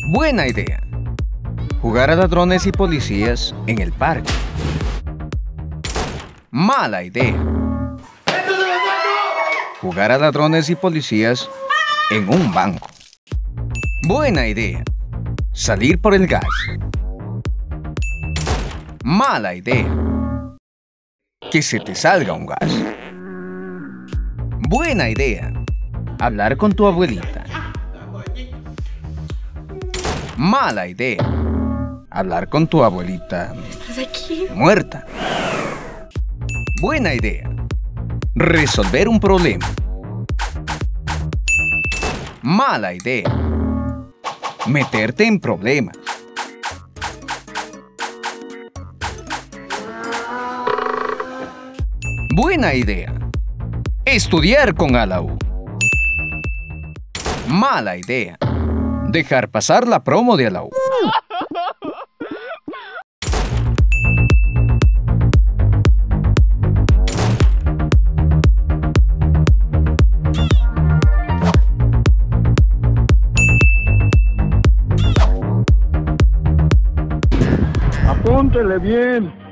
Buena idea. Jugar a ladrones y policías en el parque. Mala idea. Jugar a ladrones y policías en un banco. Buena idea. Salir por el gas. Mala idea. Que se te salga un gas. Buena idea. Hablar con tu abuelita. Mala idea. Hablar con tu abuelita muerta. Buena idea. Resolver un problema. Mala idea. Meterte en problemas. Buena idea. Estudiar con a la U. Mala idea. Dejar pasar la promo de a la U. Apúntele bien.